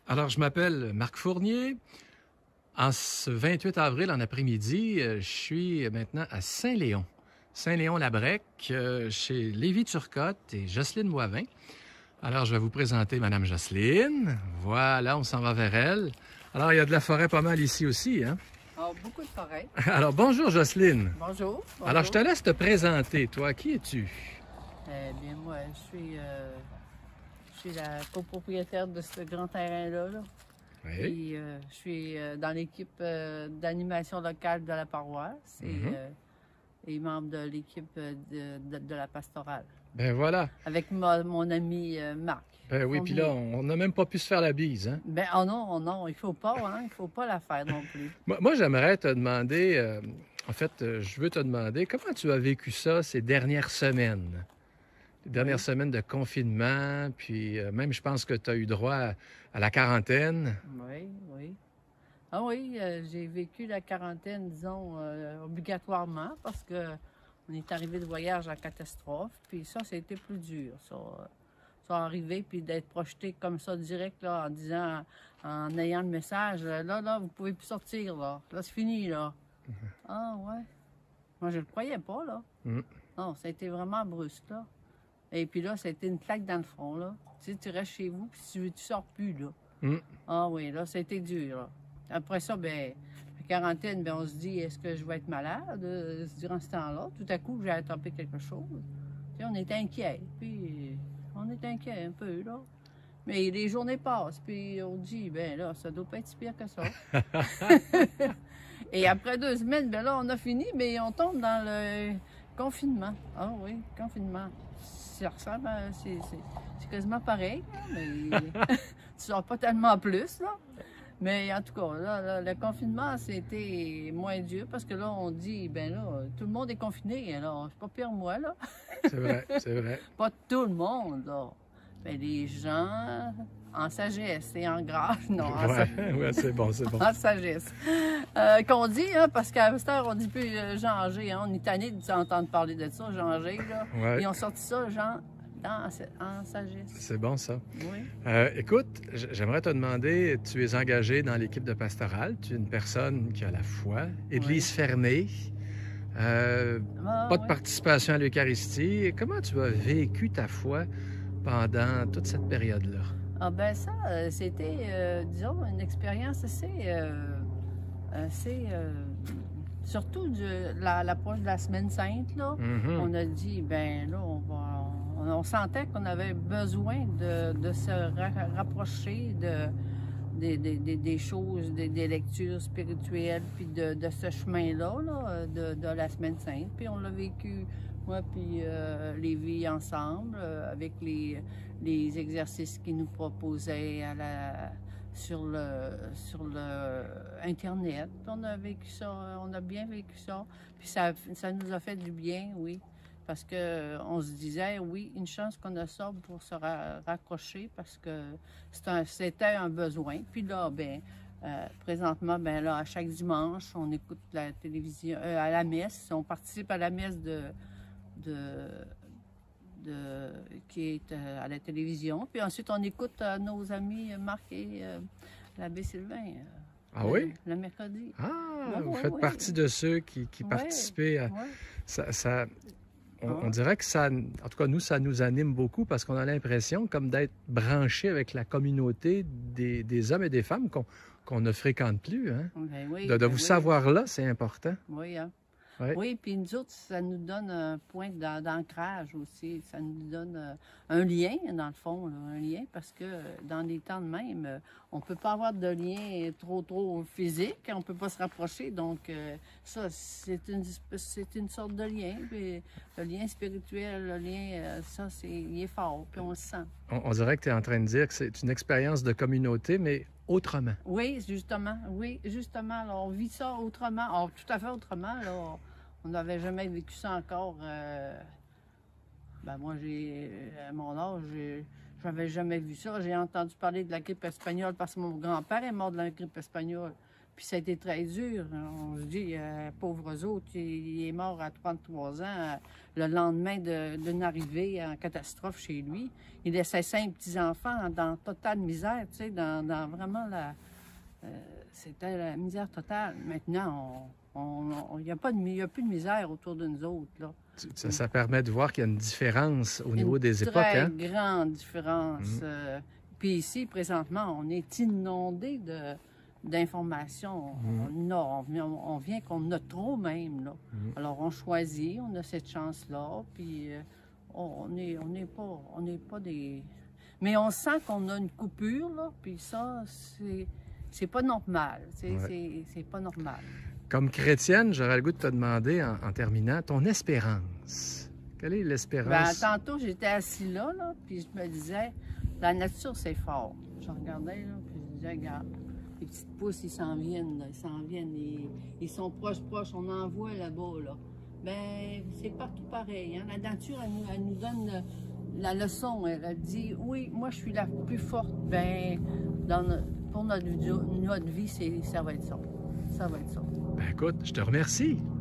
Alors, je m'appelle Marc Fournier. En ce 28 avril, en après-midi, je suis maintenant à Saint-Léon. Saint-Léon-Labrec, chez Lévis Turcotte et Jocelyne Boivin. Alors, je vais vous présenter Madame Jocelyne. Voilà, on s'en va vers elle. Alors, il y a de la forêt pas mal ici aussi, hein? Oh, beaucoup de forêt. Alors, bonjour Jocelyne. Bonjour. Bonjour. Alors, je te laisse te présenter. Toi, qui es-tu? Eh bien, moi, je suis la copropriétaire de ce grand terrain-là. Là. Oui. Et je suis dans l'équipe d'animation locale de la paroisse et membre de l'équipe de la pastorale. Ben voilà. Avec mon ami Marc. Ben oui, puis là, on n'a même pas pu se faire la bise, hein? Ben, oh non, oh non, il faut pas, hein? Il faut pas la faire non plus. Moi j'aimerais te demander, je veux te demander, comment tu as vécu ça ces dernières semaines? Les dernières semaines de confinement, puis même je pense que tu as eu droit à la quarantaine. Oui, oui. Ah oui, j'ai vécu la quarantaine, disons, obligatoirement parce que on est arrivé de voyage en catastrophe, puis ça a été plus dur, ça arriver, puis d'être projeté comme ça direct, là, en disant, en ayant le message, là, vous pouvez plus sortir, là c'est fini, là. Ah ouais. Moi, je le croyais pas, là. Non, ça a été vraiment brusque, là. Et puis là, ça a été une claque dans le front, là. Tu sais, tu restes chez vous, puis tu sors plus, là. Ah oui, là, ça a été dur, là. Après ça, ben la quarantaine, ben on se dit, est-ce que je vais être malade durant ce temps-là? Tout à coup, j'ai attrapé quelque chose. Tu sais, on était inquiets, puis on est inquiets un peu, là. Mais les journées passent, puis on dit, ben là, ça doit pas être si pire que ça. Et après 2 semaines, ben là, on a fini, mais on tombe dans le confinement. Ah oui, confinement. Ça ressemble à... C'est quasiment pareil, là, mais tu sors pas tellement plus, là. Mais en tout cas, là, le confinement, c'était moins dur parce que là, on dit, ben là, tout le monde est confiné, alors c'est pas pire moi, là. C'est vrai, c'est vrai. Pas tout le monde, là. Mais les gens en sagesse et en grâce, non. Ouais, c'est bon, c'est bon. En sagesse. Qu'on dit, hein, parce qu'à cette heure, on dit plus Jean G, hein, on est tanné d'entendre parler de ça, Jean G, là. Ouais. Ils ont sorti ça, Jean, en sagesse. C'est bon, ça. Oui. Écoute, j'aimerais te demander, tu es engagé dans l'équipe de pastorale, tu es une personne qui a la foi, église fermée, pas de participation à l'Eucharistie. Comment tu as vécu ta foi pendant toute cette période-là? Ah ben ça, c'était, disons, une expérience surtout l'approche de la Semaine Sainte, là. On a dit, ben là, on sentait qu'on avait besoin de se rapprocher des choses, des lectures spirituelles, puis de ce chemin-là, là, de la Semaine Sainte. Puis on l'a vécu, moi puis Lévi ensemble, avec les exercices qu'ils nous proposaient sur le Internet. On a vécu ça, on a bien vécu ça. Puis ça nous a fait du bien, oui. Parce qu'on se disait, oui, une chance qu'on a ça pour se raccrocher parce que c'était un besoin. Puis là, ben, présentement, ben là, à chaque dimanche, on écoute la télévision, à la messe. On participe à la messe qui est à la télévision. Puis ensuite, on écoute nos amis Marc et l'abbé Sylvain. Ah oui? Le mercredi. Ah, vous faites partie de ceux qui participaient à... On dirait que ça, en tout cas, nous, ça nous anime beaucoup parce qu'on a l'impression comme d'être branchés avec la communauté des hommes et des femmes qu'on ne fréquente plus. Hein? Ben oui, de vous savoir là, c'est important. Oui, hein? Ouais. Oui, puis nous autres, ça nous donne un point d'ancrage aussi. Ça nous donne un lien, dans le fond, là, un lien, parce que dans les temps de même, on ne peut pas avoir de lien trop physique, on ne peut pas se rapprocher. Donc, ça, c'est une sorte de lien. Puis, le lien spirituel, le lien, ça, il est fort, puis on le sent. On dirait que tu es en train de dire que c'est une expérience de communauté, mais autrement. Oui, justement. Là, on vit ça autrement. Alors, tout à fait autrement. Là, on n'avait jamais vécu ça encore. Ben moi, à mon âge, je n'avais jamais vu ça. J'ai entendu parler de la grippe espagnole parce que mon grand-père est mort de la grippe espagnole. Puis ça a été très dur. On se dit, pauvres autres, il est mort à 33 ans, le lendemain d'une arrivée en catastrophe chez lui. Il laissait 5 petits-enfants dans totale misère, tu sais, dans vraiment la... c'était la misère totale. Maintenant, il n'y a plus de misère autour de nous autres, là. Ça permet de voir qu'il y a une différence au niveau des époques, hein? Une très grande différence. Puis ici, présentement, on est inondé d'informations. On vient qu'on a trop même, là. Alors, on choisit, on a cette chance-là, puis on n'est pas des... Mais on sent qu'on a une coupure, là, puis ça, c'est pas normal. C'est pas normal. Comme chrétienne, j'aurais le goût de te demander, en terminant, ton espérance. Quelle est l'espérance? Ben, tantôt, j'étais assis là, puis je me disais, la nature, c'est fort. Je regardais, là, puis je disais, regarde, les petites pousses, ils s'en viennent, là, ils sont proches, on en voit là-bas, là. Ben, c'est partout pareil, hein? La nature, elle nous donne la leçon, elle dit, oui, moi, je suis la plus forte. Ben, pour notre vie, ça va être ça. Ça va être ça. Ben, écoute, je te remercie.